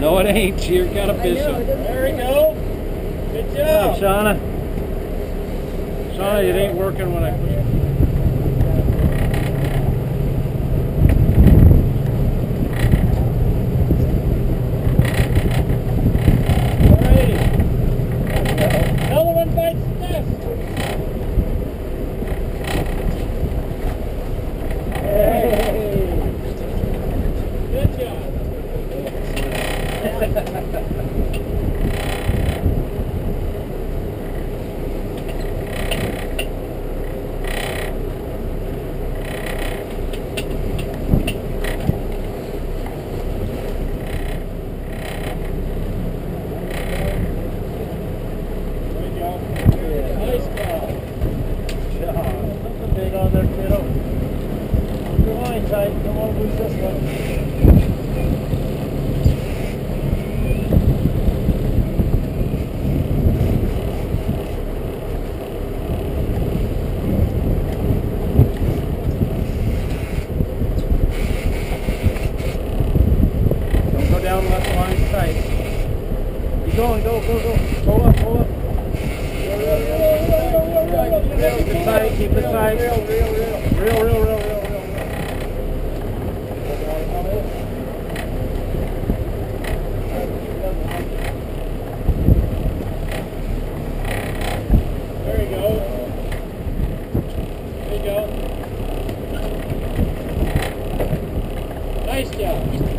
No, it ain't. You're got a bishop. There we go. Good Good job, job. Shauna. Shauna, it ain't working when I push it. Another one bites the dust. Hey. Good job. Nice job. Something big on there, kiddo. Keep your line tight. Don't want to lose this one. Don't go down unless the line's tight. Keep going. Go. Pull up. Keep it tight. Keep it tight. Real. There you go. There you go. Nice job.